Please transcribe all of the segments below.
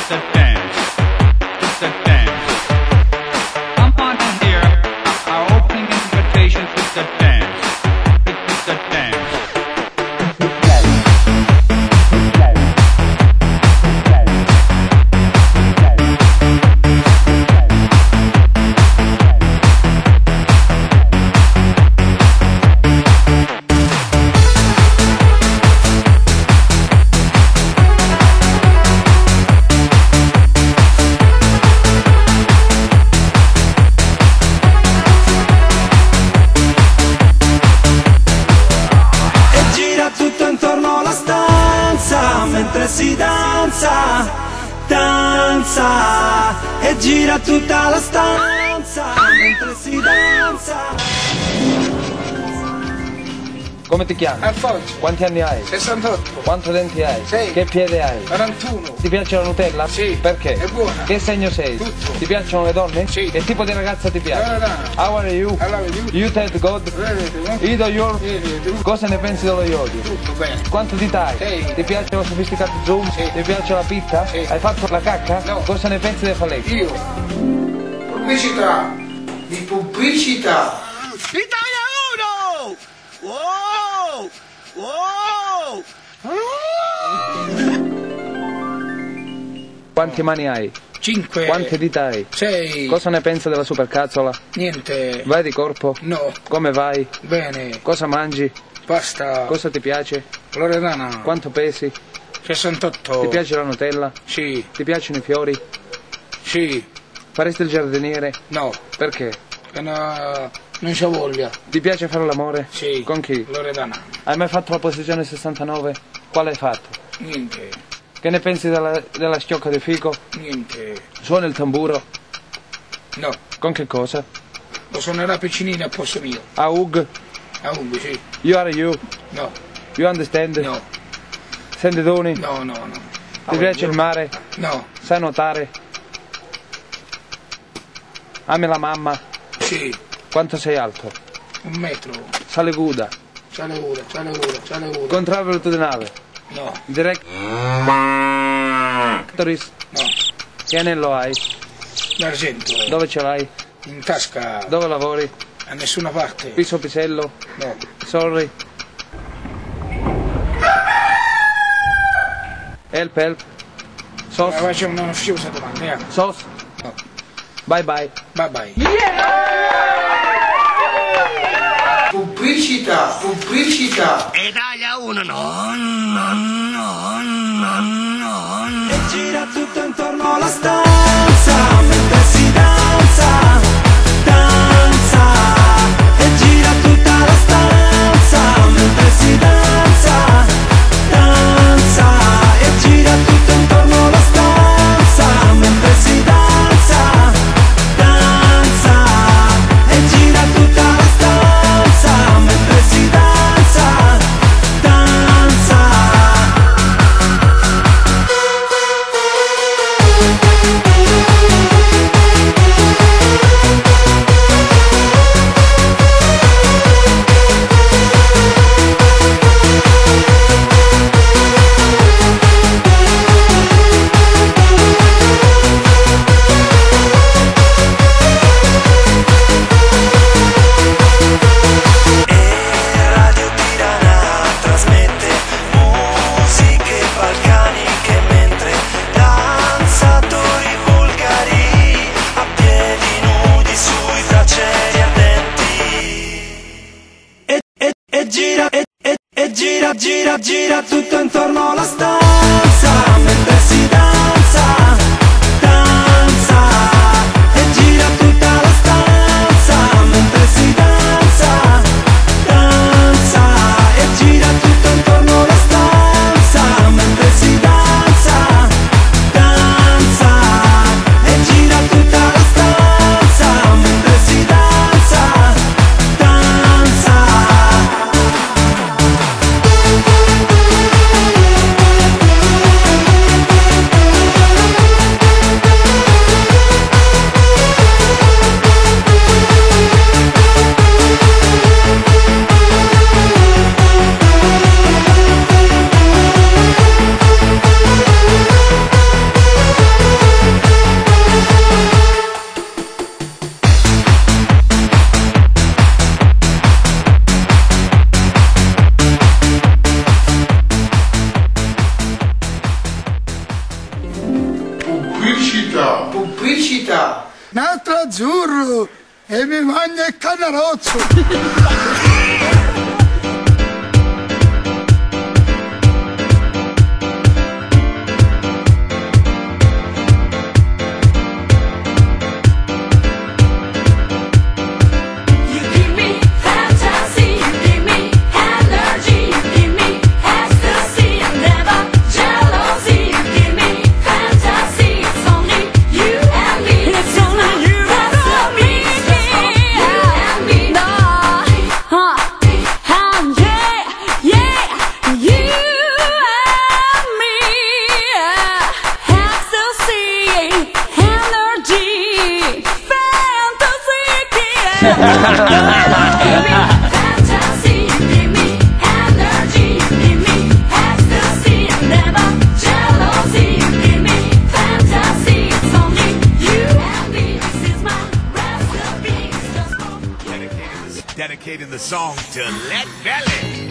just a dance, just a dance. Come on in here, our opening invitation is the dance, it's the dance. Mentre si danza, danza e gira tutta la stanza mentre si danza. Come ti chiami? Alfonso. Quanti anni hai? 68. Quanti denti hai? 6. Che piede hai? 41. Ti piace la Nutella? Sì. Perché? È buona. Che segno sei? Tutto. Ti piacciono le donne? Sì. Che tipo di ragazza ti piace? Loredana. How are you? I love you. You thank God? Ido your? Cosa ne pensi dello yogi? Tutto bene. Quanto dita hai? 6. Ti piace lo sofisticato zoom? Sì. Ti piace la pizza? Sì. Hai fatto la cacca? No. Cosa ne pensi dei faletti? Io. Pubblicità. Di pubblicità. Italia 1! Wow! Wow! Quante mani hai? 5. Quante dita hai? 6. Cosa ne pensi della supercazzola? Niente. Vai di corpo? No. Come vai? Bene. Cosa mangi? Basta. Cosa ti piace? Loredana. Quanto pesi? 68. Ti piace la Nutella? Sì. Ti piacciono i fiori? Sì. Faresti il giardiniere? No. Perché? Che non c'ho voglia. Ti piace fare l'amore? Sì. Con chi? Loredana. Hai mai fatto la posizione 69? Quale hai fatto? Niente. Che ne pensi della schiocca di fico? Niente. Suona il tamburo? No. Con che cosa? Lo suonerà piccinino a posto mio. Aug? A Ugo, sì. You are you? No. You understand? No. Senti Doni? No, no, no. Ti piace il mare? No. Sai nuotare? Ami la mamma? Sì. Quanto sei alto? 1 metro. Sale guda? C'ha ora, c'ha ora. Contrario altitudinale? No. Direct? Toris? No. Che anello hai? D'argento. Dove ce l'hai? In tasca. Dove lavori? A nessuna parte. Piso pisello? No. Sorry. Help. Sos? Ma faccio una fiosa domanda. Sos? No. Bye bye. Bye bye. Pubblicità. Pubblicità. Italia 1 no. E gira tutto intorno alla stanza mentre si danza, danza e gira tutta la stanza mentre si danza, danza e gira tutto intorno alla stanza mentre si danza, danza e gira tutta la stanza mentre si danza, danza. Radio Tirana trasmette musiche balcaniche mentre danzatori volgari a piedi nudi sui tacieri ardenti. Gira tutto intorno alla stanza mentre si danza, danza e gira tutta la stanza mentre si danza, danza e gira tutto intorno alla stanza mentre si danza, danza e gira tutta la stanza mentre si danza, danza. azzurro e mi mangia il canarozzo. Dedicating the song to Lead Belly.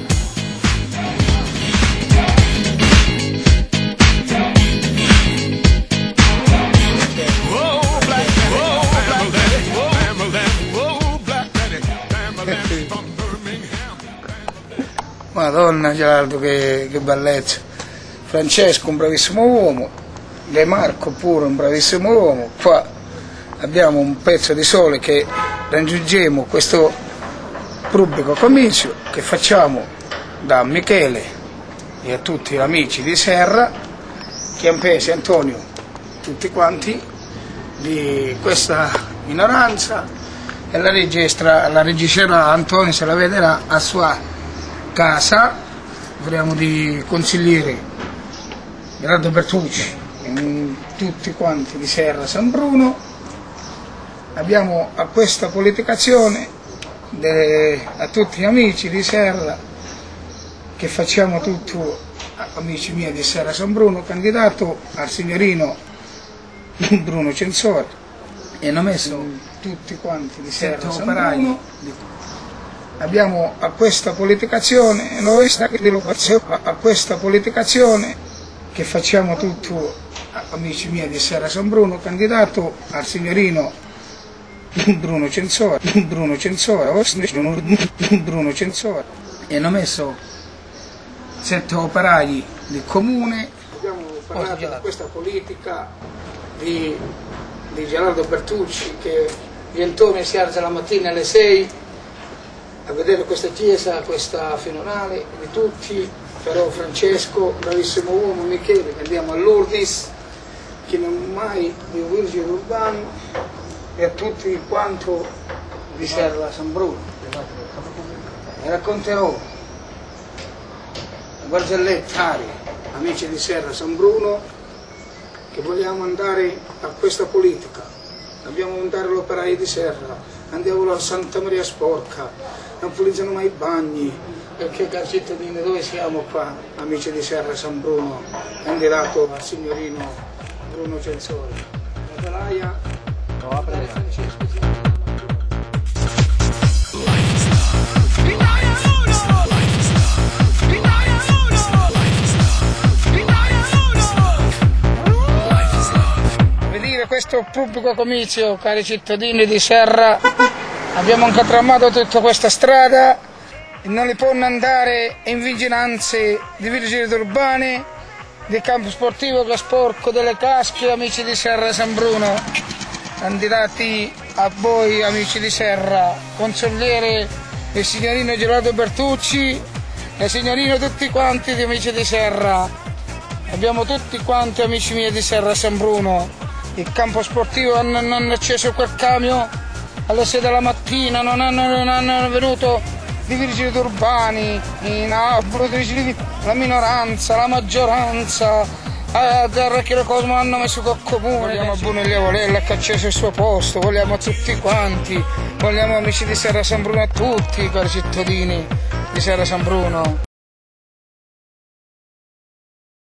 Madonna Gerardo, che bellezza. Francesco un bravissimo uomo, De Marco pure un bravissimo uomo. Qua abbiamo un pezzo di sole che raggiungiamo questo pubblico comizio che facciamo da Michele e a tutti gli amici di Serra, Chiampesi, Antonio, tutti quanti di questa minoranza, e la registrerà Antonio, se la vedrà a sua casa. Vorremmo di consigliere Gerardo Bertucci, tutti quanti di Serra San Bruno. Abbiamo a questa politicazione a tutti gli amici di Serra che facciamo tutto, amici miei di Serra San Bruno, candidato al signorino Bruno Censore, e hanno messo tutti quanti di Serra San Bruno. Abbiamo a questa politicazione che facciamo tutto, amici miei di Serra San Bruno, candidato al signorino Bruno Censore, e hanno messo 7 operai del comune. Abbiamo parlato di questa politica di Gerardo Bertucci, che Vientone si alza la mattina alle 6 a vedere questa chiesa, questa funerale di tutti, però Francesco, bravissimo uomo, Michele, che andiamo all'Urdis, che non mai di un Virgine Urbano, e a tutti quanto di Serra San Bruno. E racconterò a Bargellettari, amici di Serra San Bruno, che vogliamo andare a questa politica. Dobbiamo andare all'operaio di Serra, andiamo a Santa Maria Sporca, non pulizzano mai i bagni, perché cari cittadini, dove siamo qua, amici di Serra San Bruno, candidato al signorino Bruno Censore. La Pelaia, vedere questo pubblico comizio, cari cittadini di Serra, abbiamo incatramato tutta questa strada e non li possono andare in vigilanze di vigili urbani, del campo sportivo che è sporco, delle casche, amici di Serra San Bruno. Candidati a voi, amici di Serra, consigliere il signorino Gerardo Bertucci e il signorino tutti quanti di amici di Serra. Abbiamo tutti quanti, amici miei di Serra San Bruno, il campo sportivo hanno acceso quel camion alle 6 della mattina, non hanno venuto i vigili urbani, la minoranza, la maggioranza, a terra che le cose hanno messo col comune. Vogliamo a Brunello Volella che ha acceso il suo posto, vogliamo a tutti quanti, vogliamo amici di Serra San Bruno a tutti, cari cittadini di Serra San Bruno.